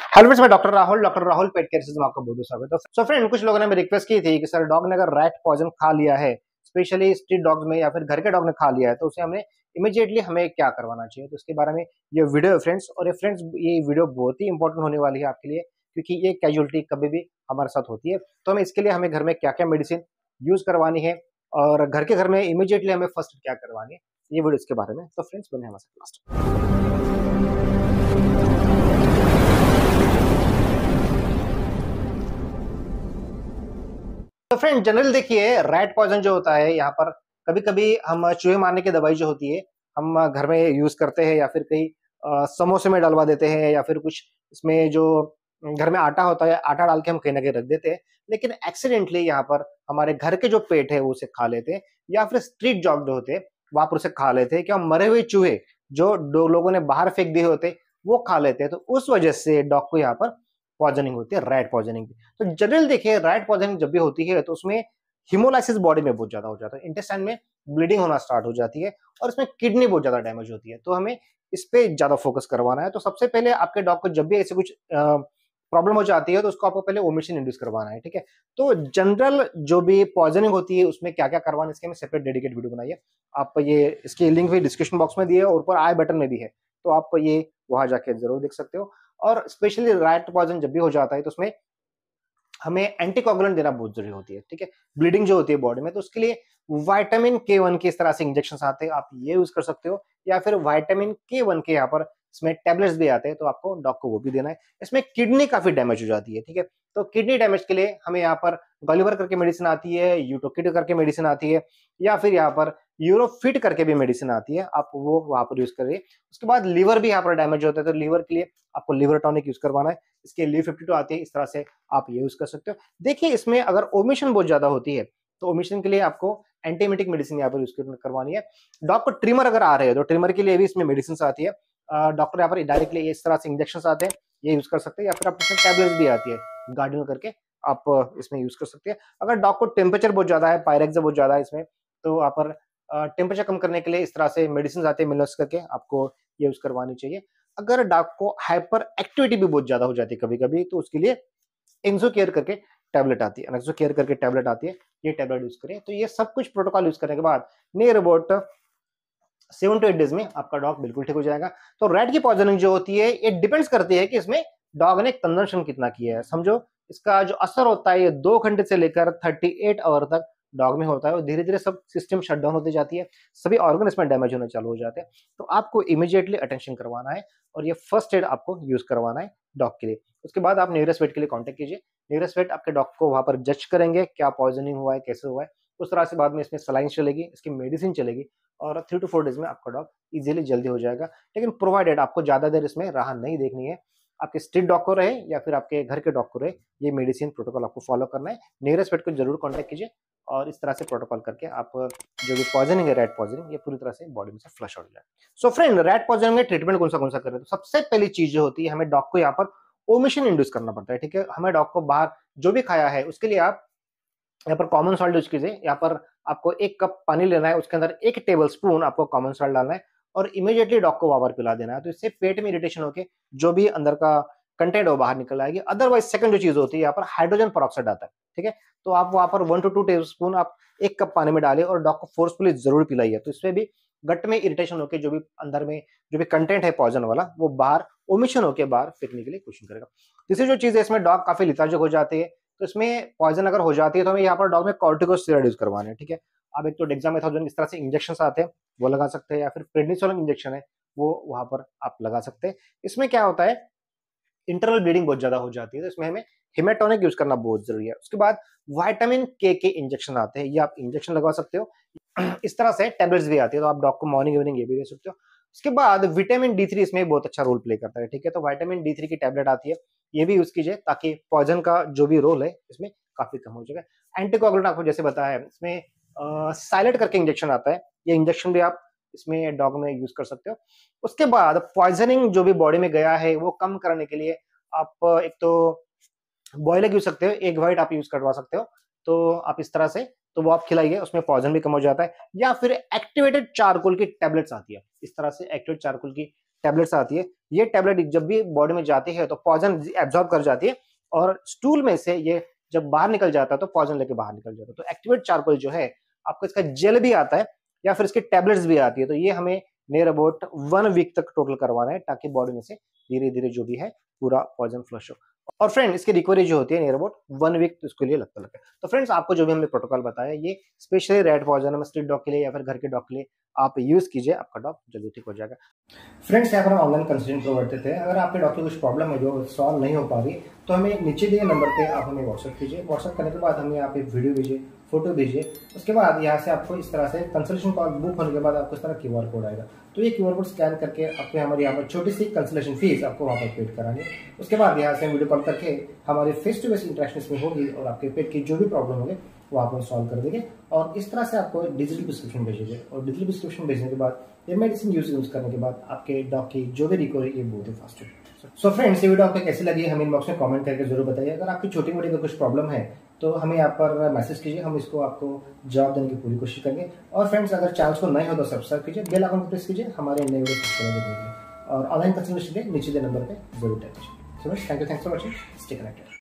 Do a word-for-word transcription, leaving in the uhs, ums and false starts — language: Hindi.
हेलो फ्रेंड्स, मैं doctor Rahul doctor Rahul pet care से आपका बहुत बहुत स्वागत है। सो फ्रेंड, कुछ लोगों ने हमें रिक्वेस्ट की थी कि सर डॉग ने अगर रैट पॉइजन खा लिया है, स्पेशली स्ट्रीट डॉग्स में या फिर घर के डॉग ने खा लिया है, तो उसे हमें इमीडिएटली हमें क्या करवाना चाहिए। तो इसके बारे में ये वीडियो है फ्रेंड्स, और ये फ्रेंड्स ये वीडियो बहुत ही इंपॉर्टेंट होने वाली है आपके लिए, क्योंकि ये कैजुअलिटी कभी भी हमारे साथ होती है। तो हमें इसके लिए हमें घर में क्या क्या मेडिसिन यूज करवानी है और घर के घर में इमीडिएटली हमें फर्स्ट क्या करवानी है, ये वीडियो इसके बारे में। तो फ्रेंड्स बने हमारे साथ लास्ट। तो फ्रेंड, जनरल देखिए, रैट पॉइजन जो होता है, यहाँ पर कभी कभी हम चूहे मारने की दवाई जो होती है हम घर में यूज करते हैं, या फिर कहीं अ, समोसे में डलवा देते हैं, या फिर कुछ इसमें जो घर में आटा होता है आटा डाल के हम कहीं ना कहीं रख देते हैं। लेकिन एक्सीडेंटली यहाँ पर हमारे घर के जो पेट है वो उसे खा लेते हैं, या फिर स्ट्रीट डॉग जो होते हैं वहां पर उसे खा लेते हैं। क्या मरे हुए चूहे जो दो लोगों ने बाहर फेंक दिए होते वो खा लेते हैं, तो उस वजह से डॉग को यहाँ पर पॉइजनिंग होती है, रैट पॉइजनिंग। तो जनरल देखिए, रैट पॉइजनिंग जब भी होती है तो उसमें हिमोलाइसिस बॉडी में बहुत ज्यादा हो जाता है, इंटेस्टाइन में ब्लीडिंग होना स्टार्ट हो जाती है, और इसमें किडनी बहुत ज्यादा डैमेज होती है। तो हमें इस पे ज्यादा फोकस करवाना है। तो सबसे पहले आपके डॉग को जब भी ऐसे कुछ प्रॉब्लम हो जाती है तो उसको आपको पहले ओमिशन इंड्यूस करवाना है, ठीक है। तो जनरल जो भी पॉइजनिंग होती है उसमें क्या क्या करवाना है, इसके में सेपरेट डेडिकेट वीडियो बनाइए। आप ये इसकी लिंक भी डिस्क्रिप्शन बॉक्स में दिए और ऊपर आई बटन में भी है, तो आप ये वहां जाके जरूर देख सकते हो। और स्पेशली रैट पॉइजन जब भी हो जाता है तो उसमें हमें एंटीकोगुलेंट देना बहुत जरूरी होती है, ठीक है। ब्लीडिंग जो होती है बॉडी में, तो उसके लिए विटामिन के वन के इस तरह से इंजेक्शन आते हैं, आप ये यूज कर सकते हो, या फिर विटामिन के वन के यहाँ पर इसमें टैबलेट्स भी आते हैं, तो आपको डॉग को वो भी देना है। इसमें किडनी काफी डैमेज हो जाती है, ठीक है। तो किडनी डैमेज के लिए हमें यहाँ पर गॉलिवर करके मेडिसिन आती है, यूटोकिड करके मेडिसिन आती है, या फिर यहाँ पर यूरोफिट करके भी मेडिसिन आती है, आप वो वहां पर यूज करिए। उसके बाद लीवर भी यहाँ पर डैमेज होता है, तो लीवर के लिए आपको लीवर टॉनिक यूज करवाना है। इसके लीव फिफ्टी टू आती है, इस तरह से आप ये यूज कर सकते हो। देखिए, इसमें अगर ओमिशन बहुत ज्यादा होती है तो ओमिशन के लिए आपको एंटीमेटिक मेडिसिन यहाँ पर यूज करवानी है। डॉग को ट्रिमर अगर आ रहे हैं तो ट्रिमर के लिए भी इसमें मेडिसिन आती है। डॉक्टर यहाँ पर डायरेक्टली इस तरह से इंजेक्शन आते हैं, ये यूज कर सकते हैं, या फिर आप इसमें टैबलेट्स भी आती है गार्डियन करके, आप इसमें यूज कर सकते हैं। अगर डॉग को टेम्परेचर बहुत ज्यादा है, पायरेक्स बहुत ज्यादा है इसमें, तो आप पर टेम्परेचर कम करने के लिए इस तरह से मेडिसिन आते हैं मिलर्स करके, आपको ये यूज करवानी चाहिए। अगर डॉग को हाइपर एक्टिविटी भी बहुत ज्यादा हो जाती है कभी कभी, तो उसके लिए एंजो केयर करके टैबलेट आती है, एंजो केयर करके टैबलेट आती है, ये टैबलेट यूज करें। तो ये सब कुछ प्रोटोकॉल यूज करने के बाद near about seven to eight days में आपका डॉग बिल्कुल ठीक हो जाएगा। तो रैट की पॉइजनिंग जो होती है ये डिपेंड्स करती है कि इसमें डॉग ने कंजम्पशन कितना किया है। समझो, इसका जो असर होता है ये दो घंटे से लेकर थर्टी एट आवर तक डॉग में होता है, और धीरे धीरे सब सिस्टम शट डाउन होती जाती है, सभी ऑर्गन इसमें डैमेज होने चालू हो जाते हैं। तो आपको इमीडिएटली अटेंशन करवाना है, और ये फर्स्ट एड आपको यूज करवाना है डॉग के लिए। उसके बाद आप नियरेस्ट वेट के लिए कॉन्टेक्ट कीजिए। नियरेस्ट वेट आपके डॉग को वहां पर जज करेंगे क्या पॉइजनिंग हुआ है, कैसे हुआ है। उस तरह से बाद में इसमें सलाइन चलेगी, इसकी मेडिसिन चलेगी, और थ्री टू फोर डेज में आपका डॉग इजीली जल्दी हो जाएगा। लेकिन प्रोवाइडेड आपको ज्यादा देर इसमें राह नहीं देखनी है, आपके स्ट्रीट डॉग को रहे या फिर आपके घर के डॉग को रहे, ये मेडिसिन प्रोटोकॉल आपको फॉलो करना है। नियरेस्ट वेट को जरूर कॉन्टेक्ट कीजिए, और इस तरह से प्रोटोकॉल करके आप जो भी पॉइजनिंग है, रैट पॉइजनिंग, ये पूरी तरह से बॉडी में से फ्लश हो जाए। सो फ्रेंड, रैट पॉइजनिंग में ट्रीटमेंट कौन सा कौन सा करें, तो सबसे पहली चीज जो होती है, हमें डॉग को यहाँ पर ओमिशन इंड्यूस करना पड़ता है, ठीक है। हमें डॉग को बाहर जो भी खाया है उसके लिए आप यहाँ पर कॉमन सॉल्ट यूज कीजिए। यहाँ पर आपको एक कप पानी लेना है, उसके अंदर एक टेबल स्पून आपको कॉमन सॉल्ट डालना है, और इमीडिएटली डॉग को वावर पिला देना है। तो इससे पेट में इरिटेशन होकर जो भी अंदर का कंटेंट वो बाहर निकल आएगी। अदरवाइज सेकंड जो चीज होती है, यहाँ पर हाइड्रोजन परऑक्साइड आता है, ठीक है। तो आप वहां पर one to two tablespoon आप एक कप पानी में डालिए, और डॉग को फोर्सफुली जरूर पिलाइए। तो इसमें भी गट में इरिटेशन होकर जो भी अंदर में जो भी कंटेंट है पॉइजन वाला, वो बाहर ओमिशन होकर बाहर फेंकने के लिए कोशिश करेगा। तीसरी जो चीज है, इसमें डॉग काफी लिथार्जिक हो जाती है, तो इसमें पॉइजन अगर हो जाती है तो हमें यहाँ पर डॉग में कॉर्टिकोस्टेरॉइड यूज करवाने हैं, ठीक है। अब एक तो डेक्सामेथासोन इस तरह से इंजेक्शन आते हैं, वो लगा सकते हैं, या फिर प्रेडनिसोलोन इंजेक्शन है वो वहां पर आप लगा सकते हैं। इसमें क्या होता है, इंटरनल ब्लीडिंग बहुत ज्यादा हो जाती है, तो इसमें हमें हिमेटोनिक यूज करना बहुत जरूरी है। उसके बाद विटामिन के के इंजेक्शन आते हैं, ये आप इंजेक्शन लगवा सकते हो। इस तरह से टैबलेट्स भी आती है, तो आप डॉग को मॉर्निंग इवनिंग ये भी दे सकते हो। उसके बाद विटामिन डी थ्री इसमें बहुत अच्छा रोल प्ले करता है, ठीक है। तो विटामिन डी थ्री की टैबलेट आती है, ये भी यूज कीजिए, ताकि पॉइजन का जो भी रोल है इसमें काफी कम हो जाएगा। एंटीकोगुलेंट आपको जैसे बताया है, इसमें साइलेट करके इंजेक्शन आता है, ये इंजेक्शन भी आप इसमें डॉग में यूज कर सकते हो। उसके बाद पॉइजनिंग जो भी बॉडी में गया है वो कम करने के लिए आप एक तो बॉयल एग यूज सकते हो, एग व्हाइट आप यूज करवा सकते हो। तो आप इस तरह से तो वो आप खिलाइए, उसमें पॉइजन भी कम हो जाता है। या फिर एक्टिवेटेड चारकोल की टैबलेट्स आती है, इस तरह से एक्टिवेटेड चारकोल की टैबलेट्स आती है, ये टैबलेट जब भी बॉडी में जाती है तो पॉइजन एब्जॉर्ब कर जाती है और स्टूल में से ये जब बाहर निकल जाता है तो पॉइजन लेके बाहर निकल जाता है। तो एक्टिवेट चारकोल जो है आपको इसका जेल भी आता है या फिर इसकी टैबलेट्स भी आती है, तो ये हमें नियर अबाउट वन वीक तक टोटल करवाना है ताकि बॉडी में से धीरे-धीरे जो भी है पूरा पॉइजन फ्लश हो। और फ्रेंड इसकी रिकवरी जो होती है नियर अबाउट वन वीक इसके लिए लगता है। तो फ्रेंड्स आपको जो भी हमने प्रोटोकॉल बताया ये specially rat poison street dog के लिए या फिर घर के डॉग के लिए आप यूज कीजिए, आपका डॉग जल्दी ठीक हो जाएगा। फ्रेंड्स यहाँ पर हम ऑनलाइन कंसल्टेंट प्रोवाइड करते हैं। अगर आपके डॉग की कुछ प्रॉब्लम है जो सॉल्व नहीं हो पा रही तो हमें नीचे दिए नंबर पे आप हमें व्हाट्सएप कीजिए। व्हाट्सएप करने के बाद हमें यहाँ पे वीडियो भेजिए, फोटो भेजिए। उसके बाद यहाँ से आपको इस तरह से कंसल्टेशन कॉल बुक होने के बाद आपको इस तरह क्यूआर कोड आएगा, तो ये क्यूआर कोड स्कैन करके आपको हमारे यहाँ पर छोटी सी कंसल्टेशन फीस आपको वहाँ पर पेड करानी है। उसके बाद यहाँ से वीडियो कॉल करके हमारे फेस टू फेस इंटरेक्शन में होगी और आपके पेट की जो भी प्रॉब्लम होगी वो आप सॉल्व कर देंगे। और इस तरह से आपको डिजिटल प्रिस्क्रिप्शन भेजेंगे और डिजिटल प्रिस्क्रिप्शन भेजने के बाद ये मेडिसिन यूज यूज करने के बाद आपके डॉग की जो भी रिकवरी ये बहुत ही फास्ट है। सो फ्रेंड्स ये वीडियो आपको कैसी लगी हमें इनबॉक्स में कमेंट करके जरूर बताइए। अगर आपकी छोटी मोटी कुछ प्रॉब्लम है तो हमें यहाँ पर मैसेज कीजिए, हम इसको आपको जवाब देने की पूरी कोशिश करेंगे। और फ्रेंड्स अगर चैनल को नए हो तो सब्सक्राइब कीजिए, बेल आइकन को प्रेस कीजिए, हमारे नए वीडियो सब्सक्राइब कीजिए और ऑनलाइन कंसल्टेशन के नीचे दे नंबर पे जरूर टैप कीजिए। So thank you, thanks for watching, stay connected.